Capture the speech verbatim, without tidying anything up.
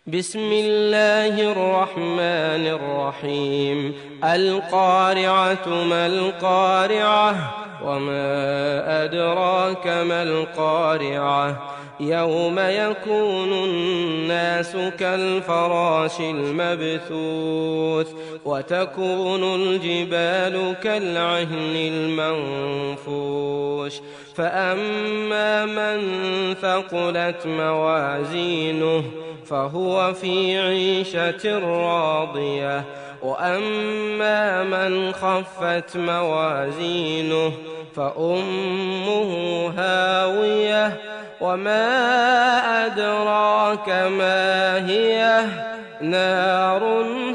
بسم الله الرحمن الرحيم. القارعة ما القارعة وما أدراك ما القارعة يوم يكون الناس كالفراش المبثوث وتكون الجبال كالعهن المنفوش فأما من ثقلت موازينه فهو في عيشة راضية وأما من خفت موازينه فأمه هاوية وما أدراك ما هي نار